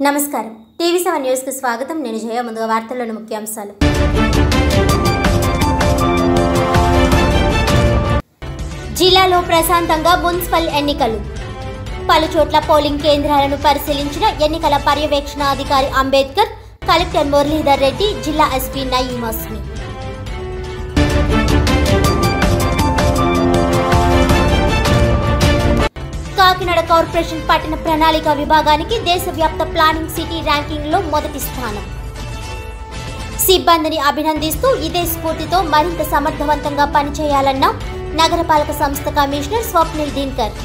నమస్కారం టీవీ7 న్యూస్ కు స్వాగతం। నేను జయ। ముందుగా వార్తల్లోని ముఖ్యాంశాలు। జిల్లాలో ప్రశాంతంగా మున్సిపల్ ఎన్నికలు। పలుచోట్ల పోలింగ్ కేంద్రాలను పరిశీలించిన ఎన్నికల పర్యవేక్షణ అధికారి అంబేద్కర్, కలెక్టర్ మురళీధర్ రెడ్డి, జిల్లా ఎస్పీ నయీం అస్మి। కాకినాడ కార్పొరేషన్ పట్టణ ప్రణాళిక విభాగానికి దేశవ్యాప్త ప్లానింగ్ సిటీ ర్యాంకింగ్ లో మొదటి స్థానం। సిబ్బందిని అభినందిస్తూ ఇదే స్ఫూర్తితో మరింత సమర్థవంతంగా పనిచేయాలన్న నగరపాలక సంస్థ కమిషనర్ స్వప్నిల్ దినకర్।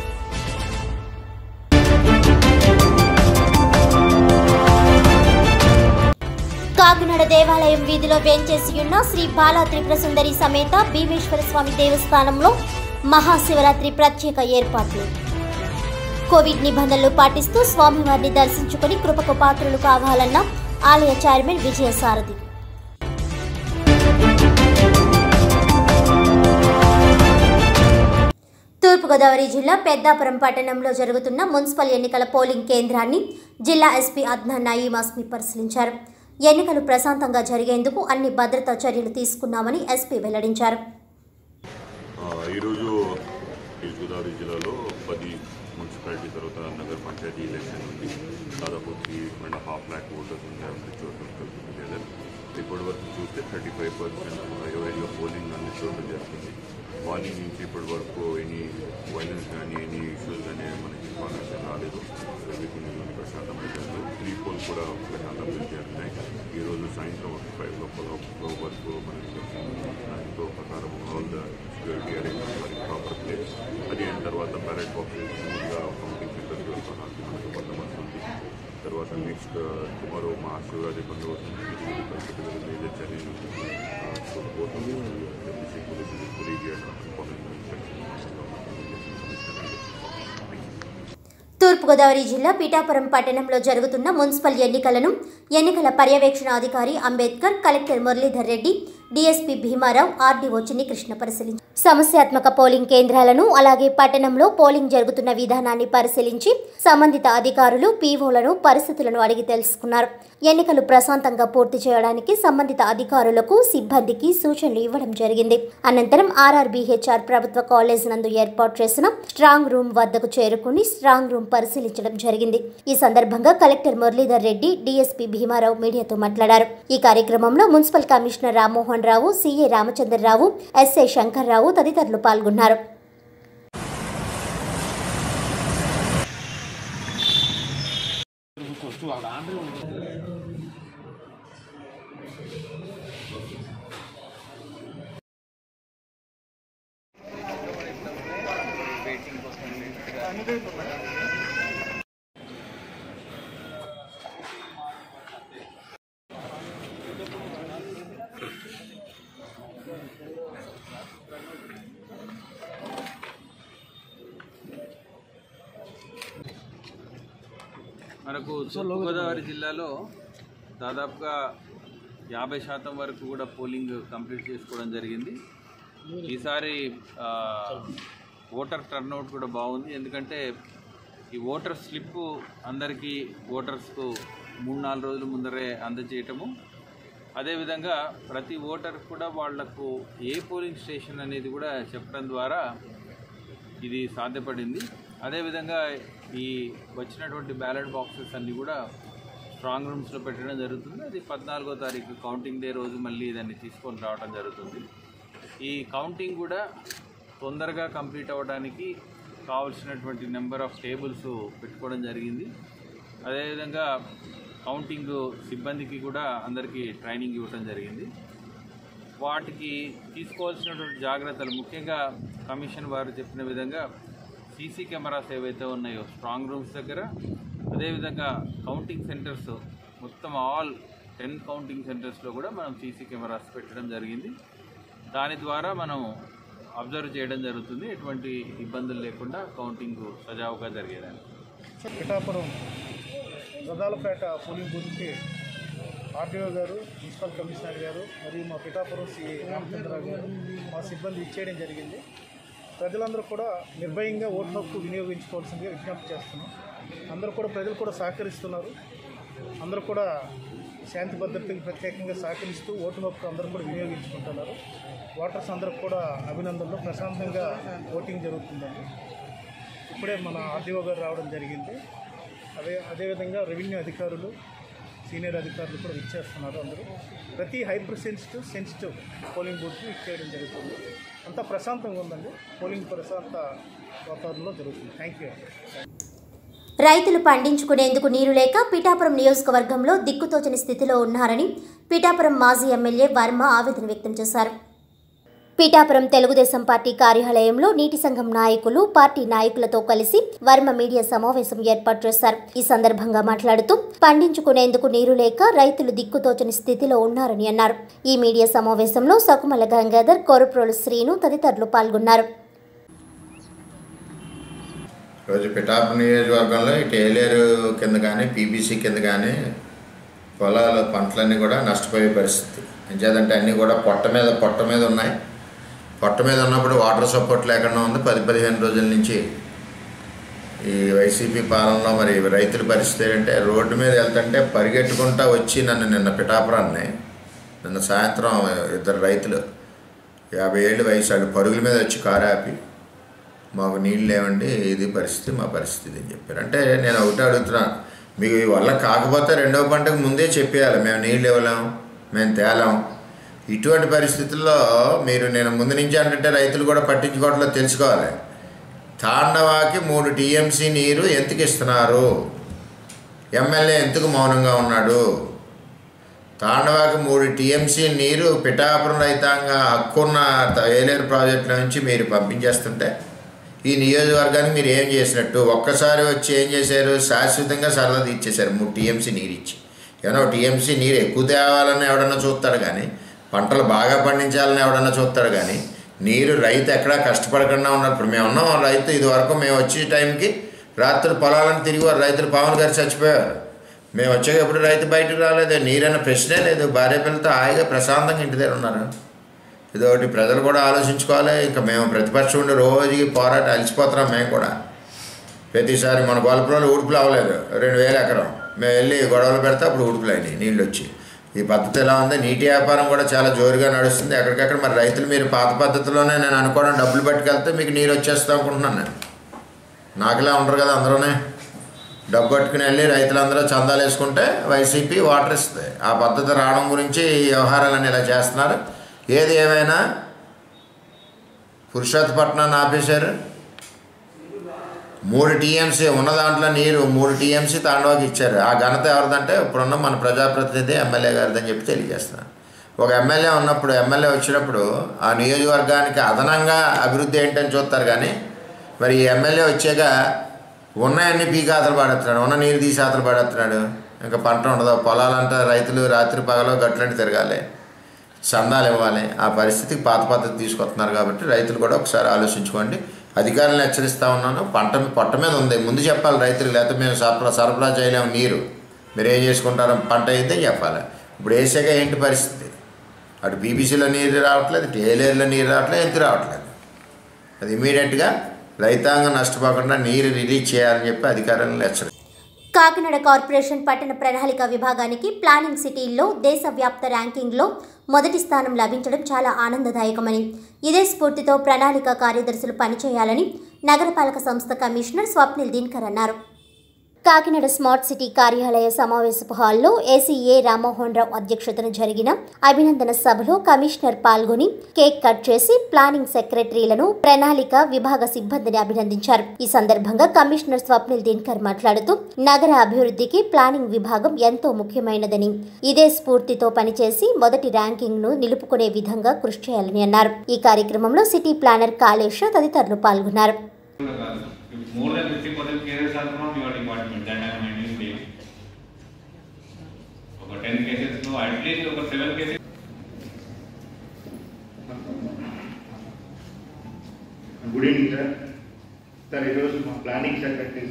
కాకినాడ దేవాలయం వీధిలో వేంచేసి ఉన్న శ్రీ బాలా త్రిపుర సుందరి సమేత భీమేశ్వర స్వామి దేవస్థానంలో మహాశివరాత్రి ప్రత్యేక ఏర్పాట్లు। కోవిడ్ నిబంధనలు పాటిస్తూ స్వామివారిని దర్శించుకుని కృపకు పాత్రులు కావాలన్న ఆలయ చైర్మన్ విజయసారథి। తూర్పుగోదావరి జిల్లా పెద్దాపురం పట్టణంలో జరుగుతున్న మున్సిపల్ ఎన్నికల పోలింగ్ కేంద్రాన్ని జిల్లా ఎస్పీ అద్నాన్ నయీం అస్మి పరిశీలించారు। ఎన్నికలు ప్రశాంతంగా జరిగేందుకు అన్ని భద్రతా చర్యలు తీసుకున్నామని ఎస్పీ వెల్లడించారు। ఈరోజు తూర్పుగోదావరి జిల్లాలో 10 మున్సిపాలిటీ తర్వాత నగర పంచాయతీ ఎలక్షన్ ఉంది। దాదాపు 3.5 lakh ఓటర్స్ ఉన్నారు అన్ని చోట్ల కలిపి। ఇప్పటి వరకు చూస్తే 35% పోలింగ్ అన్ని చోట్ల జరుగుతుంది। మార్నింగ్ నుంచి ఇప్పటి వరకు ఎనీ వైలెన్స్ కానీ ఎనీ ఇష్యూస్ కానీ మనకి ఇన్ఫర్మేషన్ రాలేదు। ఎవ్రీథింగ్ ప్రశాంతంగా జరుగుతుంది। 3 పోల్ కూడా ప్రశాంతంగా జరుగుతాయి। ఈరోజు సాయంత్రం 5 లోపల వరకు మనకి దానితో ప్రకారం ఆల్ ద సెక్యూరిటీ అరేంజ్మెంట్ మరి ప్రాపర్ ప్లేస్ అది అయిన తర్వాత బ్యాలెట్ బాక్సెస్ ముందుగా కౌంటింగ్ సెంటర్స్ మనకు బందోబస్తుంది। తర్వాత నెక్స్ట్ టుమారో మహాశివరాత్రి పండుగ వస్తుంది। మేజర్ చర్యలు తూర్పుగోదావరి జిల్లా పీఠాపురం పట్టణంలో జరుగుతున్న మున్సిపల్ ఎన్నికలను ఎన్నికల పర్యవేక్షణ అధికారి Ambedkar, collector Muralidhar Reddy, DSP Bhimarao, RDO Chinnikrishna పరిశీలించారు। సమస్యాత్మక పోలింగ్ కేంద్రాలను అలాగే పట్టణంలో పోలింగ్ జరుగుతున్న విధానాన్ని పరిశీలించి సంబంధిత అధికారులు, పీఓలను పరిస్థితులను అడిగి తెలుసుకున్నారు। ఎన్నికలు ప్రశాంతంగా పూర్తి చేయడానికి సంబంధిత అధికారులకు, సిబ్బందికి సూచనలు ఇవ్వడం జరిగింది। అనంతరం ఆర్ఆర్బీహెచ్ఆర్ ప్రభుత్వ కాలేజ్ నందు ఏర్పాటు చేసిన స్ట్రాంగ్ రూమ్ వద్దకు చేరుకుని స్ట్రాంగ్ రూమ్ పరిశీలించడం జరిగింది। ఈ సందర్భంగా కలెక్టర్ మురళీధర్ రెడ్డి, డీఎస్పీ భీమారావు మీడియాతో మాట్లాడారు। ఈ కార్యక్రమంలో municipal commissioner Rammohan Rao, CA Ramachandrarao, SI Shankarrao తదితరులు పాల్గొన్నారు। మనకు తూర్పుగోదావరి జిల్లాలో దాదాపుగా 50% వరకు కూడా పోలింగ్ కంప్లీట్ చేసుకోవడం జరిగింది। ఈసారి ఓటర్ టర్న్అవుట్ కూడా బాగుంది। ఎందుకంటే ఈ ఓటర్ స్లిప్ అందరికీ ఓటర్స్కు 3-4 రోజుల ముందరే అందజేయటము, అదేవిధంగా ప్రతి ఓటర్ కూడా వాళ్లకు ఏ పోలింగ్ స్టేషన్ అనేది కూడా చెప్పడం ద్వారా ఇది సాధ్యపడింది। అదేవిధంగా ఈ వచ్చినటువంటి బ్యాలెట్ బాక్సెస్ అన్నీ కూడా స్ట్రాంగ్ రూమ్స్లో పెట్టడం జరుగుతుంది। అది 14వ తారీఖు కౌంటింగ్ డే రోజు మళ్ళీ దాన్ని తీసుకొని రావడం జరుగుతుంది। ఈ కౌంటింగ్ కూడా తొందరగా కంప్లీట్ అవ్వడానికి కావాల్సినటువంటి నెంబర్ ఆఫ్ టేబుల్స్ పెట్టుకోవడం జరిగింది। అదేవిధంగా కౌంటింగ్ సిబ్బందికి కూడా అందరికీ ట్రైనింగ్ ఇవ్వడం జరిగింది। వాటికి తీసుకోవాల్సినటువంటి జాగ్రత్తలు ముఖ్యంగా కమిషన్ వారు చెప్పిన విధంగా సీసీ కెమెరాస్ ఏవైతే ఉన్నాయో స్ట్రాంగ్ రూమ్స్ దగ్గర, అదేవిధంగా కౌంటింగ్ సెంటర్స్ మొత్తం ఆల్ 10 కౌంటింగ్ సెంటర్స్లో కూడా మనం సీసీ కెమెరాస్ పెట్టడం జరిగింది। దాని ద్వారా మనం అబ్జర్వ్ చేయడం జరుగుతుంది, ఎటువంటి ఇబ్బందులు లేకుండా కౌంటింగ్ సజావుగా జరిగేదాన్ని। పిఠాపురం రదాలపేట పోలింగ్ బూత్కి ఆర్టీఓ గారు, మున్సిపల్ కమిషనర్ గారు మరియు మా పిఠాపురం సిఐ రామచంద్రరావు గారు మా సిబ్బంది ఇచ్చేయడం జరిగింది। ప్రజలందరూ కూడా నిర్భయంగా ఓటు హక్కు వినియోగించుకోవాల్సిందిగా విజ్ఞప్తి చేస్తున్నాం। అందరూ కూడా ప్రజలు కూడా సహకరిస్తున్నారు. అందరూ కూడా శాంతి భద్రతకి ప్రత్యేకంగా సహకరిస్తూ ఓటు హక్కు అందరూ కూడా వినియోగించుకుంటున్నారు. ఓటర్స్ అందరూ కూడా అభినందనలు. ప్రశాంతంగా ఓటింగ్ జరుగుతుందండి. ఇప్పుడే మన ఆర్డీఓ గారు రావడం జరిగింది. అదేవిధంగా రెవెన్యూ అధికారులు, సీనియర్ అధికారులు కూడా ఇచ్చేస్తున్నారు. అందరూ ప్రతి హైపర్ సెన్సిటివ్ పోలింగ్ బూత్కి ఇచ్చేయడం జరుగుతుంది. అంతా ప్రశాంతంగా ఉందండి. పోలింగ్ ప్రశాంత వాతావరణంలో జరుగుతుంది. Thank you. రైతులు పండించుకునేందుకు నీరు లేక పిఠాపురం నియోజకవర్గంలో దిక్కుతోచని స్థితిలో ఉన్నారని పిఠాపురం మాజీ ఎమ్మెల్యే వర్మ ఆవేదన వ్యక్తం చేశారు. పిఠాపురం తెలుగుదేశం పార్టీ కార్యాలయంలో నీటి సంఘం నాయకులు, పార్టీ నాయకులతో కలిసి వర్మ మీడియా సమావేశం ఏర్పాటు చేశారు. ఈ సందర్భంగా మాట్లాడుతూ పండించుకునేందుకు నీరు లేక రైతులు దిక్కుతోచని స్థితిలో ఉన్నారని అన్నారు. ఈ మీడియా సమావేశంలో సకుమల గంగాధర్, కొరప్రోలు శ్రీను తదితరులు పాల్గొన్నారు. రోజు పిఠాపురం నియోజకవర్గంలో ఇటు ఏలేరు కింద కానీ పీబీసీ కింద కానీ పొలాల పంటలన్నీ కూడా నష్టపోయే పరిస్థితి. ఎంచేదంటే అన్నీ కూడా పొట్ట మీద ఉన్నాయి. పొట్ట మీద ఉన్నప్పుడు వాటర్ సపోర్ట్ లేకుండా ఉంది. 10-15 రోజుల నుంచి ఈ వైసీపీ పాలనలో మరి రైతుల పరిస్థితి ఏంటంటే రోడ్డు మీద వెళ్తుంటే పరిగెట్టుకుంటా వచ్చి నిన్న పిఠాపురాన్ని నిన్న సాయంత్రం 2 రైతులు 50 ఏళ్ళు వయసు వాళ్ళు పరుగుల మీద వచ్చి కారు ఆపి మాకు నీళ్ళు లేవండి, ఇది పరిస్థితి, మా పరిస్థితి అని చెప్పారు. అంటే నేను ఒకటే అడుగుతున్నాను, మీకు ఈ వల్ల కాకపోతే రెండవ పంటకు ముందే చెప్పేయాలి, మేము నీళ్ళు ఇవ్వలేము, మేము తేలాం. ఇటువంటి పరిస్థితుల్లో మీరు నేను ముందు నుంచి అంటే రైతులు కూడా పట్టించుకోవట్లేదు తెలుసుకోవాలి. తాండవాకి 3 టీఎంసీ నీరు ఎందుకు ఇస్తున్నారు? ఎమ్మెల్యే ఎందుకు మౌనంగా ఉన్నాడు? తాండవాకి 3 టీఎంసీ నీరు పిఠాపురం రైతాంగ హక్కున్న ఏలేరు ప్రాజెక్టుల నుంచి మీరు పంపించేస్తుంటే ఈ నియోజకవర్గానికి మీరు ఏం చేసినట్టు? ఒక్కసారి వచ్చి ఏం చేశారు? శాశ్వతంగా సరదా తీర్చేశారు 3 టీఎంసీ నీరు ఇచ్చి. ఏమన్నా టీఎంసీ నీరు ఎక్కువ తేవాలని ఎవడన్నా చూస్తాడు కానీ, పంటలు బాగా పండించాలని ఎవడన్నా చూస్తాడు కానీ, నీరు రైతు ఎక్కడా కష్టపడకుండా ఉన్నప్పుడు మేము ఉన్నాం. రైతు ఇదివరకు మేము వచ్చే టైంకి రాత్రులు పొలాలను తిరిగి రైతులు పాములు గారు చచ్చిపోయారు. మేము వచ్చేటప్పుడు రైతు బయటకు రాలేదు, నీరన్న ప్రశ్నే లేదు. భార్య పిల్లలతో హాయిగా ప్రశాంతంగా ఇంటి దగ్గర ఉన్నారు. ఇదొకటి ప్రజలు కూడా ఆలోచించుకోవాలి. ఇంకా మేము ప్రతిపక్షం ఉండి రోజుకి పోరాటం అలిసిపోతున్నాం. మేము కూడా ప్రతిసారి మన గొల్లపురంలో ఉడుపులు అవ్వలేదు, 2000 ఎకరం మేము వెళ్ళి గొడవలు పెడితే అప్పుడు ఉడుపులు అయినాయి నీళ్ళు వచ్చి. ఈ పద్ధతి ఎలా ఉంది? నీటి వ్యాపారం కూడా చాలా జోరుగా నడుస్తుంది ఎక్కడికక్కడ. మరి రైతులు మీరు పాత పద్ధతిలోనే నేను అనుకోవడం డబ్బులు పట్టుకెళ్తే మీకు నీరు వచ్చేస్తాం అనుకుంటున్నాను నేను. నాకులా ఉండరు కదా, అందరూనే డబ్బు పట్టుకుని వెళ్ళి రైతులందరూ చందాలు వేసుకుంటే వైసీపీ వాటర్ ఇస్తుంది. ఆ పద్ధతి రావడం గురించి ఈ వ్యవహారాలన్నీ ఇలా చేస్తున్నారు. ఏది ఏమైనా పురుషోత్తపట్నాన్ని ఆపేశారు. 3 టీఎంసీ ఉన్న దాంట్లో నీరు 3 టీఎంసీ తాండవాకి ఇచ్చారు. ఆ ఘనత ఎవరిదంటే ఇప్పుడున్న మన ప్రజాప్రతినిధి ఎమ్మెల్యే గారిదని చెప్పి తెలియజేస్తున్నాను. ఒక ఎమ్మెల్యే ఉన్నప్పుడు, ఎమ్మెల్యే వచ్చినప్పుడు ఆ నియోజకవర్గానికి అదనంగా అభివృద్ధి ఏంటని చూస్తారు కానీ, మరి ఈ ఎమ్మెల్యే వచ్చాక ఉన్నాయన్నీ పీకాతలు పడేస్తున్నాడు, ఉన్న నీరు తీసి ఆతలు పడేస్తున్నాడు. ఇంకా పంట ఉండదు. పొలాలంతా రైతులు రాత్రి పగలో గట్లంటి తిరగాలి, చందాలు ఇవ్వాలి. ఆ పరిస్థితికి పాత పద్ధతి తీసుకొస్తున్నారు. కాబట్టి రైతులు కూడా ఒకసారి ఆలోచించుకోండి. అధికారులను హెచ్చరిస్తూ ఉన్నాను. పొట్ట మీద ఉంది, ముందు చెప్పాలి రైతులకు. లేకపోతే మేము సరఫరా చేయలేము నీరు, మీరు ఏం చేసుకుంటారో పంట అయితే చెప్పాలి. ఇప్పుడు వేసాక ఏంటి పరిస్థితి? అటు బీబీసీలో నీరు రావట్లేదు, ఇటు ఏలేరులో నీరు రావట్లేదు, ఎందుకు రావట్లేదు? అది ఇమీడియట్గా రైతాంగం నష్టపోకుండా నీరు రిలీజ్ చేయాలని చెప్పి అధికారులను హెచ్చరిస్తారు. కాకినాడ కార్పొరేషన్ పట్టణ ప్రణాళిక విభాగానికి ప్లానింగ్ సిటీల్లో దేశవ్యాప్త ర్యాంకింగ్లో మొదటి స్థానం లభించడం చాలా ఆనందదాయకమని, ఇదే స్ఫూర్తితో ప్రణాళిక కార్యదర్శులు పనిచేయాలని నగరపాలక సంస్థ కమిషనర్ స్వప్నిల్ దినకర్ అన్నారు. కాకినాడ స్మార్ట్ సిటీ కార్యాలయ సమావేశపు హాల్లో ఏసీఏ రామ్మోహన్ రావు అధ్యక్షతన జరిగిన అభినందన సభలో కమిషనర్ పాల్గొని కేక్ కట్ చేసి ప్లానింగ్ సెక్రటరీలను, ప్రణాళిక విభాగ సిబ్బందిని అభినందించారు. ఈ సందర్భంగా కమిషనర్ స్వప్నిల్ దినకర్ మాట్లాడుతూ నగర అభివృద్ధికి ప్లానింగ్ విభాగం ఎంతో ముఖ్యమైనదని, ఇదే స్ఫూర్తితో పనిచేసి మొదటి ర్యాంకింగ్ ను నిలుపుకునే విధంగా కృషి చేయాలని అన్నారు. ఈ కార్యక్రమంలో సిటీ ప్లానర్ కాళేశ తదితరులు పాల్గొన్నారు. More than 50% cases are from your department that I am handling. Over 10 cases, no, at least over 7 cases. Good evening, sir. Sir, it was my planning secretary.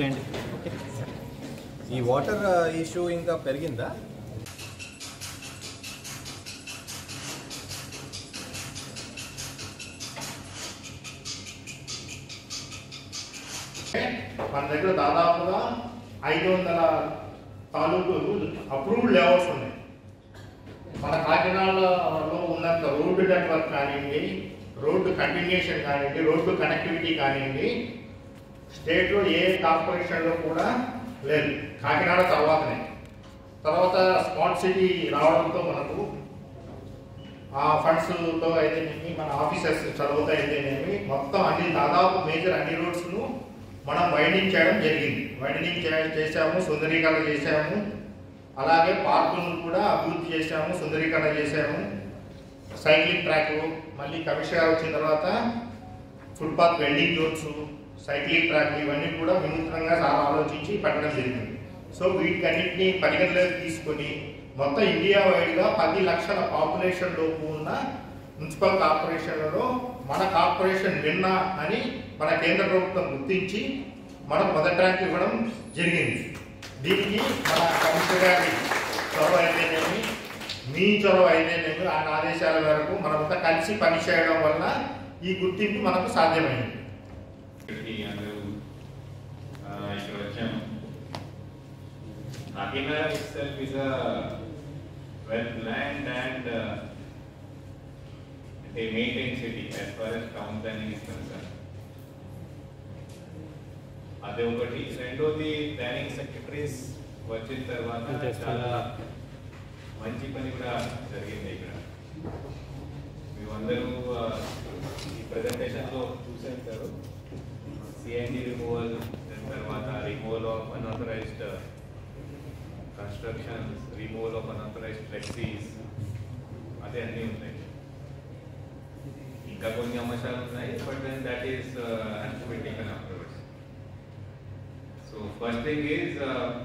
వదిలేండి. ఈ వాటర్ ఇష్యూ ఇంకా పెరిగిందా? మన దగ్గర దాదాపుగా 500 తాలూకులు approved layouts ఉన్నాయి. మన కాకినాడలో ఉన్నంత రోడ్డు నెట్వర్క్ కానివ్వండి, రోడ్డు కంటిన్యూషన్ కానివ్వండి, రోడ్డు కనెక్టివిటీ కానివ్వండి, స్టేట్లో ఏ కార్పొరేషన్లో కూడా లేదు. కాకినాడ తర్వాత స్మార్ట్ సిటీ రావడంతో మనకు ఆ ఫండ్స్తో అయితేనేమి, మన ఆఫీసర్స్ చదువుతా అయితేనేమి, మొత్తం దాదాపు మేజర్ అన్ని రోడ్స్ను మనం వైండింగ్ చేయడం జరిగింది. వైండింగ్ చేసాము, సుందరీకరణ చేసాము. అలాగే పార్కులను కూడా అభివృద్ధి చేసాము, సుందరీకరణ చేసాము. సైక్లింగ్ ట్రాక్, మళ్ళీ కమిషనర్ వచ్చిన తర్వాత footpath vending zones, cycling track, ఇవన్నీ కూడా వినూత్నంగా చాలా ఆలోచించి పెట్టడం జరిగింది. సో వీటికన్నింటినీ పరిగణలోకి తీసుకొని మొత్తం ఇండియా వైడ్గా 10 లక్షల పాపులేషన్ లోపు ఉన్న మున్సిపల్ కార్పొరేషన్లలో మన కార్పొరేషన్ విన్నా అని మన కేంద్ర ప్రభుత్వం గుర్తించి మనకు మొదటి ర్యాంక్ ఇవ్వడం జరిగింది. దీనికి మన కమిషనర్ గారి చొరవ అయితేనేమి, మీ చొరవ అయితేనేమి, ఆయన ఆదేశాల మేరకు మనమంతా కలిసి పనిచేయడం వల్ల ఈ గుర్తింపు మనకు సాధ్యమైంది. Kakinada itself is a well-planned and a maintained city as far as town planning is concerned. అదే ఒకటి. రెండోది, ప్లానింగ్ సెక్రటరీస్ వచ్చిన తర్వాత చాలా మంచి పని కూడా జరిగింది ఇక్కడ. మేమందరూ ఈ ప్రజెంటేషన్లో చూసేంటారు. సిఎన్డి రిమూవల్, తర్వాత removal of unauthorised construction, removal of unauthorised flexes, అదే అన్నీ ఉన్నాయి. ఇంకా కొన్ని అంశాలు ఉన్నాయి, but then that is to be taken afterwards. So first thing is,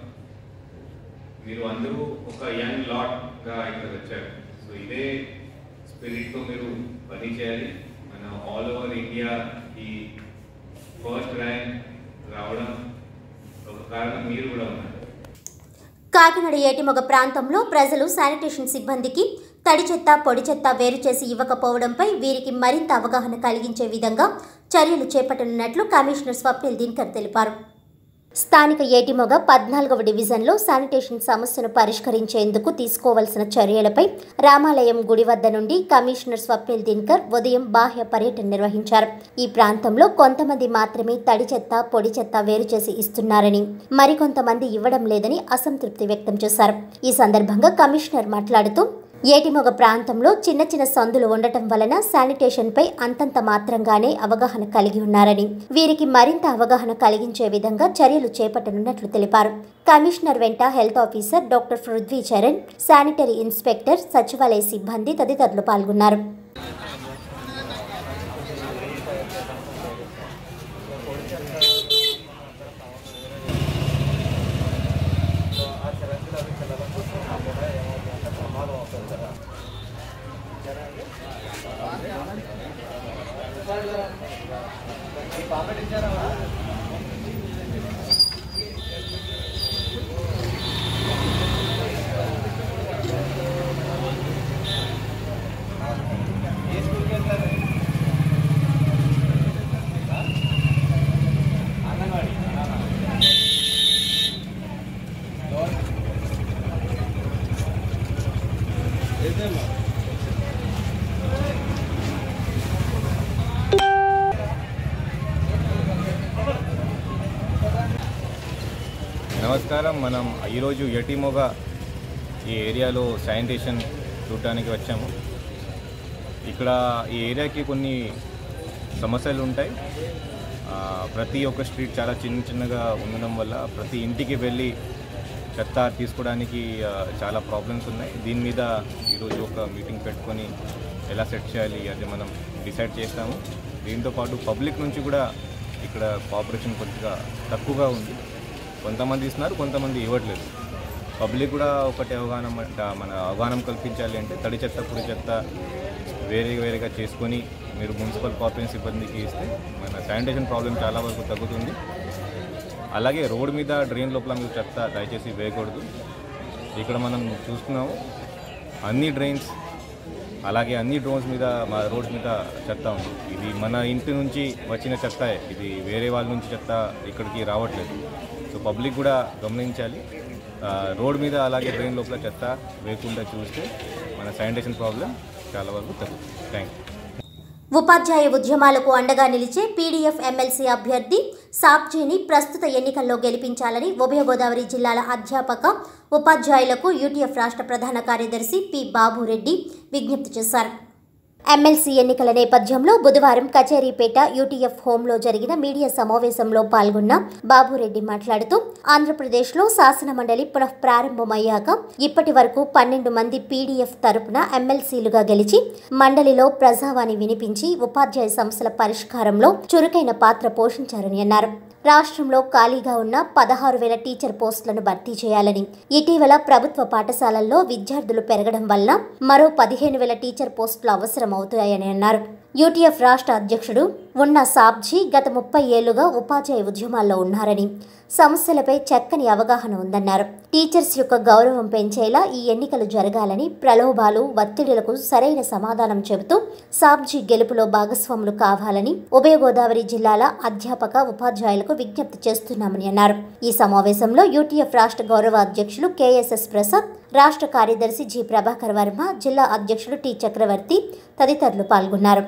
మీరు అందరూ ఒక యంగ్ లాట్గా ఇక్కడ వచ్చారు. సో ఇదే స్పిరిట్తో మీరు పని చేయాలి. మన ఆల్ ఓవర్ ఇండియా ఈ ఫస్ట్ ర్యాంక్ రావడం ఒక కారణం మీరు కూడా ఉన్నారు. కాకినాడ ఏటిమొగ ప్రాంతంలో ప్రజలు శానిటేషన్ సిబ్బందికి తడి చెత్త, పొడి చెత్త వేరు చేసి ఇవ్వకపోవడంపై వీరికి మరింత అవగాహన కలిగించే విధంగా చర్యలు చేపట్టనున్నట్లు కమిషనర్ స్వప్నిల్ దినకర్ తెలిపారు. స్థానిక ఏటిమొగ 14వ డివిజన్లో శానిటేషన్ సమస్యను పరిష్కరించేందుకు తీసుకోవాల్సిన చర్యలపై రామాలయం గుడి వద్ద నుండి కమిషనర్ స్వప్నిల్ దినకర్ ఉదయం బాహ్య పర్యటన నిర్వహించారు. ఈ ప్రాంతంలో కొంతమంది మాత్రమే తడి చెత్త, పొడి చెత్త వేరు చేసి ఇస్తున్నారని, మరికొంతమంది ఇవ్వడం లేదని అసంతృప్తి వ్యక్తం చేశారు. ఈ సందర్భంగా కమిషనర్ మాట్లాడుతూ, ఏటిమొగ ప్రాంతంలో చిన్న చిన్న సందులు ఉండటం వలన శానిటేషన్పై అంతంత మాత్రంగానే అవగాహన కలిగి ఉన్నారని, వీరికి మరింత అవగాహన కలిగించే విధంగా చర్యలు చేపట్టనున్నట్లు తెలిపారు. కమిషనర్ వెంట health officer doctor Prithvi Charan, sanitary inspector, సచివాలయ సిబ్బంది తదితరులు పాల్గొన్నారు. నమస్కారం. మనం ఈరోజు ఏటిమొగ ఈ ఏరియాలో శానిటేషన్ చూడటానికి వచ్చాము. ఇక్కడ ఈ ఏరియాకి కొన్ని సమస్యలు ఉంటాయి. ప్రతి ఒక్క స్ట్రీట్ చాలా చిన్నగా ఉండడం వల్ల ప్రతి ఇంటికి వెళ్ళి చెత్త తీసుకోవడానికి చాలా ప్రాబ్లమ్స్ ఉన్నాయి. దీని మీద ఈరోజు ఒక మీటింగ్ పెట్టుకొని ఎలా సెట్ చేయాలి అది మనం డిసైడ్ చేస్తాము. దీంతోపాటు పబ్లిక్ నుంచి కూడా ఇక్కడ కోఆపరేషన్ కొద్దిగా తక్కువగా ఉంది. కొంతమంది ఇస్తున్నారు, కొంతమంది ఇవ్వట్లేదు. పబ్లిక్ కూడా ఒకటి అవగాహన కల్పించాలి అంటే తడి చెత్త, పొడి చెత్త వేరేగా చేసుకొని మీరు మున్సిపల్ కార్పొరేషన్ సిబ్బందికి ఇస్తే మన శానిటేషన్ ప్రాబ్లం చాలా వరకు తగ్గుతుంది. అలాగే రోడ్ మీద డ్రైన్ లోపల మీరు చెత్త దయచేసి వేయకూడదు. ఇక్కడ మనం చూస్తున్నాము అన్ని డ్రైన్స్ అలాగే అన్ని డ్రోన్స్ మీద మా రోడ్స్ మీద చెత్త ఉంది. ఇది మన ఇంటి నుంచి వచ్చిన చెత్త, ఇది వేరే వాళ్ళ నుంచి చెత్త ఇక్కడికి రావట్లేదు. సో పబ్లిక్ కూడా గమనించాలి. రోడ్ మీద అలాగే డ్రైన్ లోపల చెత్త వేయకుండా చూస్తే మన శానిటేషన్ ప్రాబ్లం చాలా వరకు తగ్గుతుంది. Thank you. ఉపాధ్యాయ ఉద్యమాలకు అండగా నిలిచే పీడీఎఫ్ ఎమ్మెల్సీ అభ్యర్థి సాబ్జీని ప్రస్తుత ఎన్నికల్లో గెలిపించాలని ఉభయ గోదావరి జిల్లాల అధ్యాపక ఉపాధ్యాయులకు యూటీఎఫ్ రాష్ట్ర ప్రధాన కార్యదర్శి పి బాబురెడ్డి విజ్ఞప్తి చేశారు. ఎమ్మెల్సీ ఎన్నికల నేపథ్యంలో బుధవారం కచేరీపేట యూటీఎఫ్ హోంలో జరిగిన మీడియా సమావేశంలో పాల్గొన్న బాబురెడ్డి మాట్లాడుతూ ఆంధ్రప్రదేశ్లో శాసనమండలి పునః ప్రారంభమయ్యాక ఇప్పటి వరకు 12 మంది పీడీఎఫ్ తరపున ఎమ్మెల్సీలుగా గెలిచి మండలిలో ప్రజావాణి వినిపించి ఉపాధ్యాయ సమస్యల పరిష్కారంలో చురుకైన పాత్ర పోషించారని అన్నారు. రాష్ట్రంలో ఖాళీగా ఉన్న 16,000 టీచర్ పోస్టులను భర్తీ చేయాలని, ఇటీవల ప్రభుత్వ పాఠశాలల్లో విద్యార్థులు పెరగడం వల్ల మరో 15,000 టీచర్ పోస్టులు అవసరం అవుతాయని అన్నారు. యూటీఎఫ్ రాష్ట్ర అధ్యక్షుడు ఉన్న సాబ్జీ గత 30 ఏళ్లుగా ఉపాధ్యాయ ఉద్యమాల్లో ఉన్నారని, సమస్యలపై చక్కని అవగాహన ఉందన్నారు. టీచర్స్ యొక్క గౌరవం పెంచేలా ఈ ఎన్నికలు జరగాలని, ప్రలోభాలు ఒత్తిడులకు సరైన సమాధానం చెబుతూ సాబ్జీ గెలుపులో భాగస్వాములు కావాలని ఉభయ గోదావరి జిల్లాల అధ్యాపక ఉపాధ్యాయులకు విజ్ఞప్తి చేస్తున్నామని అన్నారు. ఈ సమావేశంలో యూటీఎఫ్ రాష్ట్ర గౌరవ అధ్యక్షులు కేఎస్ఎస్ ప్రసాద్, రాష్ట్ర కార్యదర్శి జి ప్రభాకర్ వర్మ, జిల్లా అధ్యక్షులు టి చక్రవర్తి తదితరులు పాల్గొన్నారు.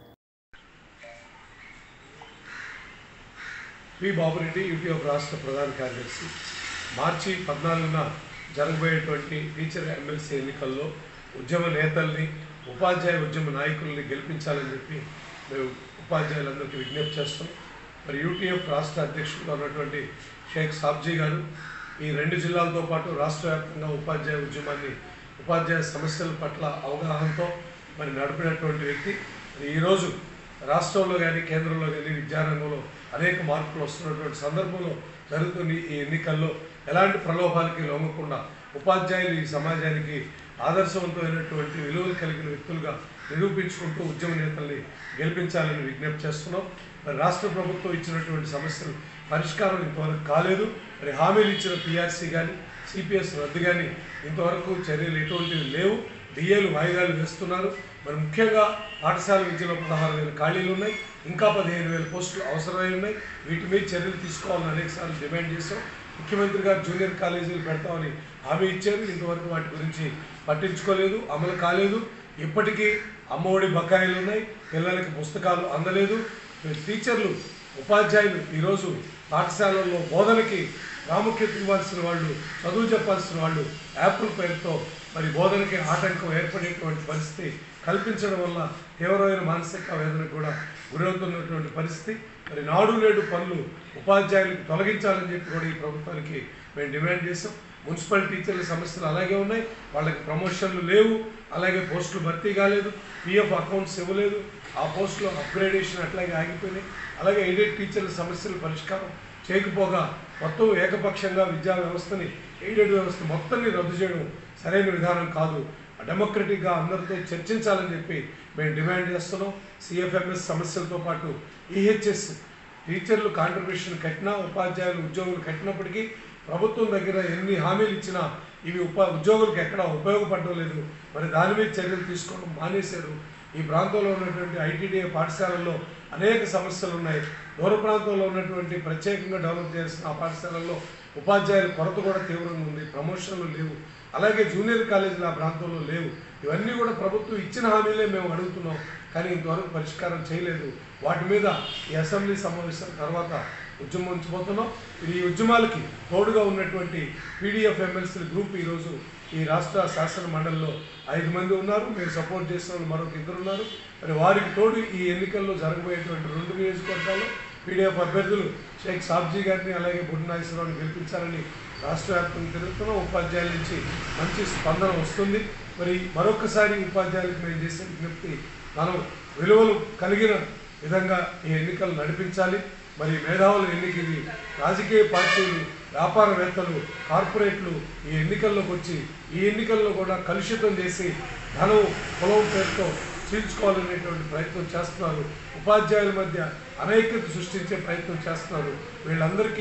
పి బాబురెడ్డి, యూటీఎఫ్ రాష్ట్ర ప్రధాన కార్యదర్శి. మార్చి 14న జరగబోయేటువంటి టీచర్ ఎమ్మెల్సీ ఎన్నికల్లో ఉద్యమ నేతల్ని, ఉపాధ్యాయ ఉద్యమ నాయకుల్ని గెలిపించాలని చెప్పి మేము ఉపాధ్యాయులందరికీ విజ్ఞప్తి చేస్తాం. మరి యూటీఎఫ్ రాష్ట్ర అధ్యక్షులుగా ఉన్నటువంటి షేక్ సాబ్జీ గారు ఈ 2 జిల్లాలతో పాటు రాష్ట్ర వ్యాప్తంగా ఉపాధ్యాయ ఉద్యమాన్ని, ఉపాధ్యాయ సమస్యల పట్ల అవగాహనతో మరి నడిపినటువంటి వ్యక్తి. ఈరోజు రాష్ట్రంలో కానీ కేంద్రంలో కానీ విద్యారంగంలో అనేక మార్పులు వస్తున్నటువంటి సందర్భంలో జరుగుతున్న ఈ ఎన్నికల్లో ఎలాంటి ప్రలోభాలకి లొంగకుండా ఉపాధ్యాయులు ఈ సమాజానికి ఆదర్శవంతమైనటువంటి విలువలు కలిగిన వ్యక్తులుగా నిరూపించుకుంటూ ఉద్యమ నేతల్ని గెలిపించాలని విజ్ఞప్తి చేస్తున్నాం. మరి రాష్ట్ర ప్రభుత్వం ఇచ్చినటువంటి సమస్యలు పరిష్కారం ఇంతవరకు కాలేదు. మరి హామీలు ఇచ్చిన పీఆర్సీ కానీ సిపిఎస్ రద్దు కానీ ఇంతవరకు చర్యలు ఎటువంటివి లేవు. డిఏలు వాయిదాలు వేస్తున్నారు. మరి ముఖ్యంగా పాఠశాల విద్యలో 16,000 ఖాళీలు ఉన్నాయి. ఇంకా 15,000 పోస్టులు అవసరమై ఉన్నాయి. వీటి మీద చర్యలు తీసుకోవాలని అనేకసార్లు డిమాండ్ చేశాం. ముఖ్యమంత్రి గారు జూనియర్ కాలేజీలు పెడతామని హామీ ఇచ్చారు. ఇంతవరకు వాటి గురించి పట్టించుకోలేదు, అమలు కాలేదు. ఇప్పటికీ అమ్మఒడి బకాయిలు ఉన్నాయి, పిల్లలకి పుస్తకాలు అందలేదు. టీచర్లు, ఉపాధ్యాయులు ఈరోజు పాఠశాలల్లో బోధనకి ప్రాముఖ్యత ఇవ్వాల్సిన వాళ్ళు, చదువు చెప్పాల్సిన వాళ్ళు యాప్ల పేరుతో మరి బోధనకి ఆటంకం ఏర్పడేటువంటి పరిస్థితి కల్పించడం వల్ల తీవ్రమైన మానసిక వేదనకు కూడా గురవుతున్నటువంటి పరిస్థితి. మరి నాడు నేడు పనులు ఉపాధ్యాయులకు తొలగించాలని చెప్పి కూడా ఈ ప్రభుత్వానికి మేము డిమాండ్ చేసాం. మున్సిపల్ టీచర్ల సమస్యలు అలాగే ఉన్నాయి. వాళ్ళకి ప్రమోషన్లు లేవు, అలాగే పోస్టులు భర్తీ కాలేదు, పిఎఫ్ అకౌంట్స్ ఇవ్వలేదు, ఆ పోస్టులో అప్గ్రేడేషన్ అట్లాగే ఆగిపోయినాయి. అలాగే ఎయిడెడ్ టీచర్ల సమస్యలు పరిష్కారం చేయకపోగా మొత్తం ఏకపక్షంగా విద్యా వ్యవస్థని, ఎయిడెడ్ వ్యవస్థ మొత్తాన్ని రద్దు చేయడం సరైన విధానం కాదు. డెమోక్రటిక్గా అందరితో చర్చించాలని చెప్పి మేము డిమాండ్ చేస్తున్నాం. సిఎఫ్ఎంఎస్ సమస్యలతో పాటు ఈహెచ్ఎస్ టీచర్లు కాంట్రిబ్యూషన్ కట్టినా, ఉపాధ్యాయులు ఉద్యోగులు కట్టినప్పటికీ ప్రభుత్వం దగ్గర ఎన్ని హామీలు ఇచ్చినా ఇవి ఉద్యోగులకు ఎక్కడా ఉపయోగపడడం లేదు. మరి దాని మీద చర్యలు తీసుకోవడం మానేశారు. ఈ ప్రాంతంలో ఉన్నటువంటి ఐటీడీఏ పాఠశాలల్లో అనేక సమస్యలు ఉన్నాయి. దూర ప్రాంతంలో ఉన్నటువంటి ప్రత్యేకంగా డెవలప్ చేసిన ఆ పాఠశాలల్లో ఉపాధ్యాయుల కొరత కూడా తీవ్రంగా ఉంది. ప్రమోషన్లు లేవు. అలాగే జూనియర్ కాలేజీలు ఆ ప్రాంతంలో లేవు. ఇవన్నీ కూడా ప్రభుత్వం ఇచ్చిన హామీలే మేము అడుగుతున్నాం, కానీ ఇంతవరకు పరిష్కారం చేయలేదు. వాటి మీద ఈ అసెంబ్లీ సమావేశం తర్వాత ఉద్యమం ఉంచిపోతున్నాం. ఈ ఉద్యమాలకి తోడుగా ఉన్నటువంటి పీడీఎఫ్ ఎమ్మెల్సీల గ్రూప్ ఈరోజు ఈ రాష్ట్ర శాసన మండలిలో 5 మంది ఉన్నారు. మేము సపోర్ట్ చేసిన వాళ్ళు మరొక 2 ఉన్నారు. మరి వారికి తోడు ఈ ఎన్నికల్లో జరగబోయేటువంటి 2 నియోజకవర్గాల్లో పీడీఎఫ్ అభ్యర్థులు షేక్ సాబ్జీ గారిని, అలాగే బుడ్డి నాగేశ్వరరావుని గెలిపించాలని రాష్ట్ర వ్యాప్తంగా తిరుగుతున్నాం. ఉపాధ్యాయుల నుంచి మంచి స్పందన వస్తుంది. మరి మరొకసారి ఉపాధ్యాయులకు మేము చేసే విజ్ఞప్తి, మనం విలువలు కలిగిన విధంగా ఈ ఎన్నికలు నడిపించాలి. మరి మేధావుల ఎన్నిక ఇది. రాజకీయ పార్టీలు, వ్యాపారవేత్తలు, కార్పొరేట్లు ఈ ఎన్నికల్లోకి వచ్చి ఈ ఎన్నికల్లో కూడా కలుషితం చేసి ధనం, కులం పేరుతో చీల్చుకోవాలనేటువంటి ప్రయత్నం చేస్తున్నారు. ఉపాధ్యాయుల మధ్య అనైక్యత సృష్టించే ప్రయత్నం చేస్తున్నారు. వీళ్ళందరికీ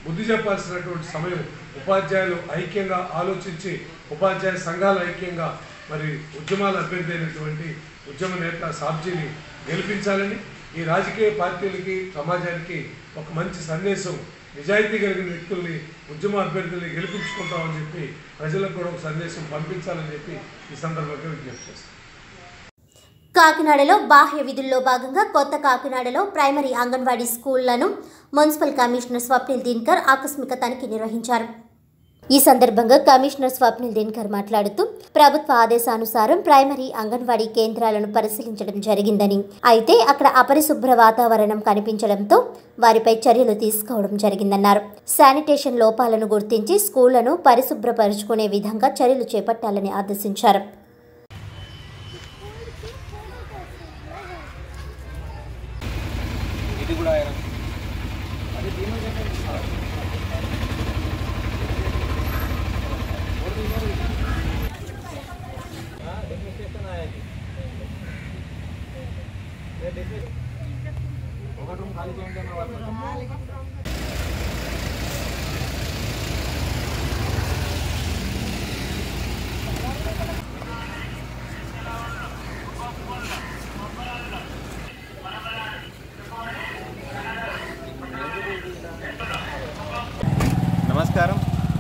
బుద్ధి చెప్పాల్సినటువంటి సమయం. ఉపాధ్యాయులు ఐక్యంగా ఆలోచించి ఉపాధ్యాయ సంఘాలు ఐక్యంగా మరి ఉద్యమాల అభ్యర్థి అయినటువంటి ఉద్యమ నేత సాబ్జీని గెలిపించాలని, ఈ రాజకీయ పార్టీలకి సమాజానికి ఒక మంచి సందేశం, నిజాయితీ కలిగిన వ్యక్తుల్ని ఉద్యమ అభ్యర్థుల్ని గెలిపించుకుంటామని చెప్పి ప్రజలకు కూడా ఒక సందేశం పంపించాలని చెప్పి ఈ సందర్భంగా విజ్ఞప్తి చేస్తాం. కాకినాడలో బాహ్య విధుల్లో భాగంగా కొత్త కాకినాడలో ప్రైమరీ అంగన్వాడీ స్కూళ్లను మున్సిపల్ కమిషనర్ స్వప్నిల్ దినకర్ ఆకస్మిక తనిఖీ నిర్వహించారు. ఈ సందర్భంగా కమిషనర్ స్వప్నిల్ దినకర్ మాట్లాడుతూ ప్రభుత్వ ఆదేశానుసారం ప్రైమరీ అంగన్వాడీ కేంద్రాలను పరిశీలించడం జరిగిందని, అయితే అక్కడ అపరిశుభ్ర వాతావరణం కనిపించడంతో వారిపై చర్యలు తీసుకోవడం జరిగిందన్నారు. శానిటేషన్ లోపాలను గుర్తించి స్కూళ్లను పరిశుభ్రపరుచుకునే విధంగా చర్యలు చేపట్టాలని ఆదేశించారు. నమస్కారం.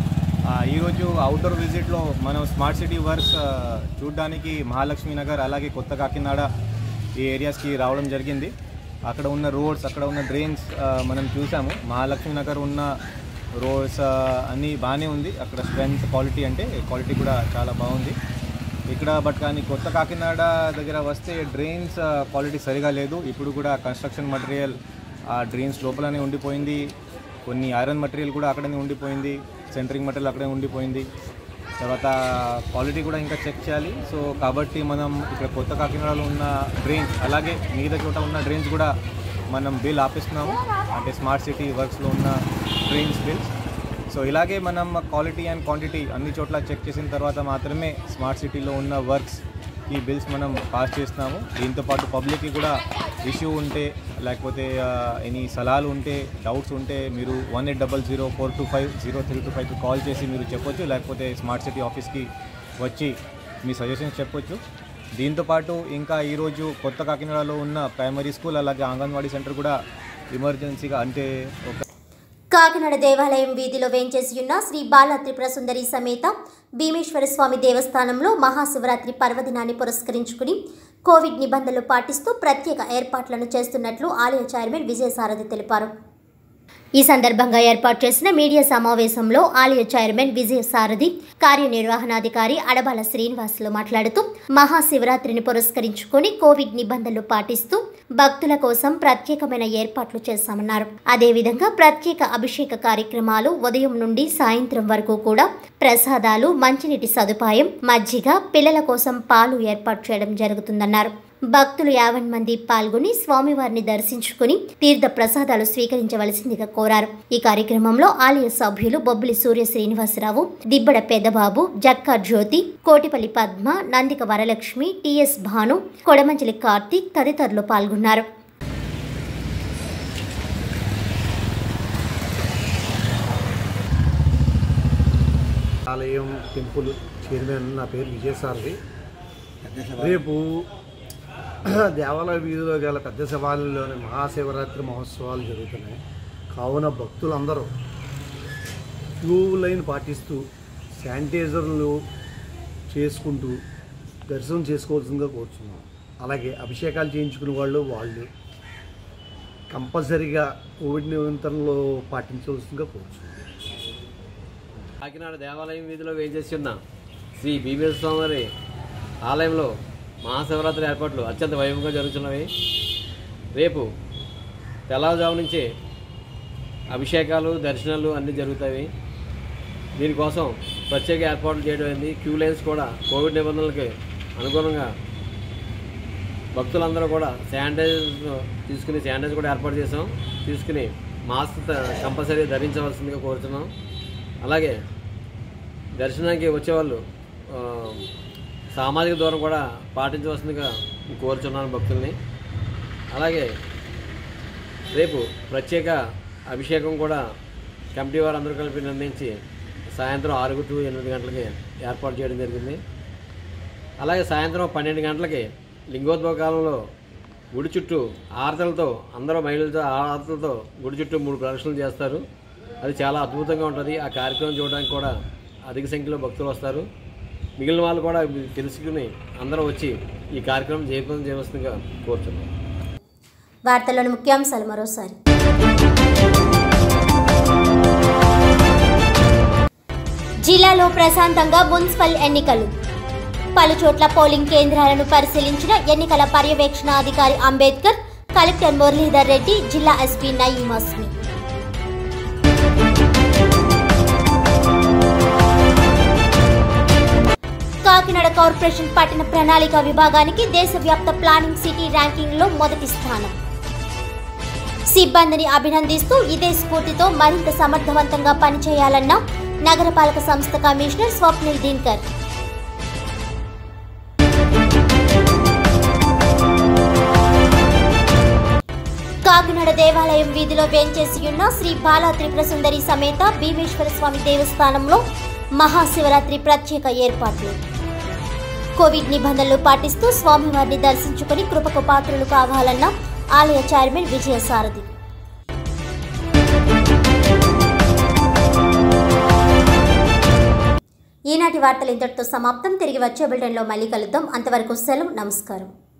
ఈరోజు అవుట్డోర్ విజిట్లో మనం స్మార్ట్ సిటీ వర్క్స్ చూడడానికి మహాలక్ష్మి నగర్ అలాగే కొత్త కాకినాడ ఈ ఏరియాస్కి రావడం జరిగింది. అక్కడ ఉన్న రోడ్స్, అక్కడ ఉన్న డ్రైన్స్ మనం చూసాము. మహాలక్ష్మి నగర్ ఉన్న రోడ్స్ అన్నీ బాగానే ఉంది. అక్కడ స్ట్రెంత్ క్వాలిటీ కూడా చాలా బాగుంది ఇక్కడ. బట్ కానీ కొత్త కాకినాడ దగ్గర వస్తే డ్రైన్స్ క్వాలిటీ సరిగా లేదు. ఇప్పుడు కూడా కన్స్ట్రక్షన్ మటీరియల్ ఆ డ్రైన్స్ లోపలనే ఉండిపోయింది. కొన్ని ఐరన్ మటీరియల్ కూడా అక్కడనే ఉండిపోయింది. సెంటరింగ్ మటీరియల్ అక్కడే ఉండిపోయింది. తర్వాత క్వాలిటీ కూడా ఇంకా చెక్ చేయాలి. సో కాబట్టి మనం ఇక్కడ కొత్త కాకినాడలో ఉన్న డ్రైన్స్ అలాగే మిగతా చోట ఉన్న డ్రైన్స్ కూడా మనం బిల్ ఆపిస్తున్నాము, అంటే స్మార్ట్ సిటీ వర్క్స్లో ఉన్న డ్రైన్స్ బిల్స్. సో ఇలాగే మనం క్వాలిటీ అండ్ క్వాంటిటీ అన్ని చోట్ల చెక్ చేసిన తర్వాత మాత్రమే స్మార్ట్ సిటీలో ఉన్న వర్క్స్ ఈ బిల్స్ మనం పాస్ చేస్తున్నాము. దీంతోపాటు పబ్లిక్కి కూడా ఇష్యూ ఉంటే లేకపోతే ఎనీ సలహాలు ఉంటే, డౌట్స్ ఉంటే మీరు 1800-425-0325కి కాల్ చేసి మీరు చెప్పొచ్చు, లేకపోతే స్మార్ట్ సిటీ ఆఫీస్కి వచ్చి మీ సజెషన్స్ చెప్పొచ్చు. దీంతోపాటు ఇంకా ఈరోజు కొత్త కాకినాడలో ఉన్న ప్రైమరీ స్కూల్ అలాగే అంగన్వాడీ సెంటర్ కూడా ఎమర్జెన్సీగా అంటే కాకినాడ దేవాలయం వీధిలో వేంచేసి ఉన్న శ్రీ బాల త్రిపుర సుందరి సమేత భీమేశ్వర స్వామి దేవస్థానంలో మహాశివరాత్రి పర్వదినాన్ని పురస్కరించుకుని కోవిడ్ నిబంధనలు పాటిస్తూ ప్రత్యేక ఏర్పాట్లను చేస్తున్నట్లు ఆలయ చైర్మన్ విజయసారథి తెలిపారు. ఈ సందర్భంగా ఏర్పాటు చేసిన మీడియా సమావేశంలో ఆలయ చైర్మన్ విజయసారథి, కార్యనిర్వహణాధికారి అడబాల శ్రీనివాసులు మాట్లాడుతూ మహాశివరాత్రిని పురస్కరించుకొని కోవిడ్ నిబంధనలు పాటిస్తూ భక్తుల కోసం ప్రత్యేకమైన ఏర్పాట్లు చేశామన్నారు. అదేవిధంగా ప్రత్యేక అభిషేక కార్యక్రమాలు ఉదయం నుండి సాయంత్రం వరకు కూడా ప్రసాదాలు, మంచినీటి సదుపాయం, మజ్జిగ, పిల్లల కోసం పాలు ఏర్పాటు చేయడం జరుగుతుందన్నారు. భక్తులు 50 మంది పాల్గొని స్వామివారిని దర్శించుకుని తీర్థ ప్రసాదాలు స్వీకరించవలసిందిగా కోరారు. ఈ కార్యక్రమంలో ఆలయ సభ్యులు బొబ్బిలి సూర్య శ్రీనివాసరావు, దిబ్బడ పెద్దబాబు, జక్కా జ్యోతి, కోటిపల్లి పద్మ, నందిక వరలక్ష్మి, టిఎస్ భాను, కొడమంచిలి కార్తీక్ తదితరులు పాల్గొన్నారు. ఆలయం టెంపుల్ చైర్మన్, నా పేరు విజయసారథి. రేపు దేవాలయ వీధిలో గల పెద్ద శివాలయంలోని మహాశివరాత్రి మహోత్సవాలు జరుగుతున్నాయి. కావున భక్తులందరూ క్యూ లైన్ పాటిస్తూ శానిటైజర్లు చేసుకుంటూ దర్శనం చేసుకోవాల్సిందిగా కోరుతున్నాం. అలాగే అభిషేకాలు చేయించుకునే వాళ్ళు కంపల్సరీగా కోవిడ్ నియంత్రణలో పాటించవలసిందిగా కోరుతున్నాం. కాకినాడ దేవాలయం వీధిలో వేయించేసి ఉన్న శ్రీ భీమేశ్వర స్వామి ఆలయంలో మహాశివరాత్రి ఏర్పాట్లు అత్యంత వైభవంగా జరుగుతున్నవి. రేపు తెల్లవారుజాము నుంచే అభిషేకాలు, దర్శనాలు అన్నీ జరుగుతాయి. దీనికోసం ప్రత్యేక ఏర్పాట్లు చేయడం అయింది. క్యూ లైన్స్ కూడా కోవిడ్ నిబంధనలకి అనుగుణంగా భక్తులందరూ కూడా శానిటైజర్ కూడా ఏర్పాటు చేసాం. తీసుకుని మాస్క్ కంపల్సరీ ధరించవలసిందిగా కోరుతున్నాం. అలాగే దర్శనానికి వచ్చేవాళ్ళు సామాజిక దూరం కూడా పాటించవలసిందిగా కోరుచున్నాను భక్తుల్ని. అలాగే రేపు ప్రత్యేక అభిషేకం కూడా కమిటీ వారు అందరూ కలిపి నిర్ణయించి సాయంత్రం 6 to 8 గంటలకి ఏర్పాటు చేయడం జరిగింది. అలాగే సాయంత్రం 12 గంటలకి లింగోద్భవ కాలంలో గుడి చుట్టూ ఆరతలతో అందరూ మహిళలతో ఆరతలతో గుడి చుట్టూ 3 ప్రదక్షిణలు చేస్తారు. అది చాలా అద్భుతంగా ఉంటుంది. ఆ కార్యక్రమం చూడడానికి కూడా అధిక సంఖ్యలో భక్తులు వస్తారు. మిగిలిన వాళ్ళు కూడా తెలుసుకుని అందరూ వచ్చి ఈ కార్యక్రమం జయప్రదం చేయవలసిందిగా కోరుతున్నాం. వార్తల్లోని ముఖ్యాంశాలు మరోసారి. జిల్లాలో ప్రశాంతంగా మున్సిపల్ ఎన్నికలు. పలుచోట్ల పోలింగ్ కేంద్రాలను పరిశీలించిన ఎన్నికల పర్యవేక్షణ అధికారి అంబేద్కర్, కలెక్టర్ మురళీధర్ రెడ్డి, జిల్లా ఎస్పీ నయీం అస్మి. కాకినాడ కార్పొరేషన్ పట్టణ ప్రణాళిక విభాగానికి దేశవ్యాప్త ప్లానింగ్ సిటీ ర్యాంకింగ్లో మొదటి స్థానం. సిబ్బందిని అభినందిస్తూ ఇదే స్ఫూర్తితో మరింత సమర్థవంతంగా పనిచేయాలన్న నగరపాలక సంస్థ కమిషనర్ స్వప్నిల్ దిన్కర్. కాకినాడ దేవాలయం వీధిలో వేంచేసి ఉన్న శ్రీ బాలా త్రిపుర సుందరి సమేత భీమేశ్వర స్వామి దేవస్థానంలో మహాశివరాత్రి ప్రత్యేక ఏర్పాట్లు. కోవిడ్ నిబంధనలు పాటిస్తూ స్వామివారిని దర్శించుకుని కృపకు పాత్రలు కావాలన్న ఆలయ చైర్మన్ విజయసారథి. ఈనాటి వార్తలు ఇంతటితో సమాప్తం. తిరిగి వచ్చే బులెటిన్లో మళ్ళీ కలుద్దాం. అంతవరకు సెలవు. నమస్కారం.